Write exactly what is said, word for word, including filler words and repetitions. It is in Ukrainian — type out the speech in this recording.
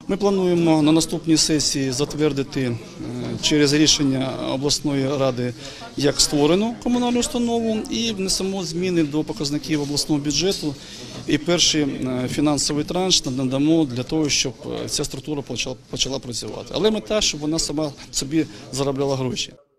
Ми плануємо на наступній сесії затвердити через рішення обласної ради як створену комунальну установу і внесемо зміни до показників обласного бюджету і перший фінансовий транш надамо для того, щоб ця структура почала працювати. Але мета, щоб вона сама собі заробляла гроші.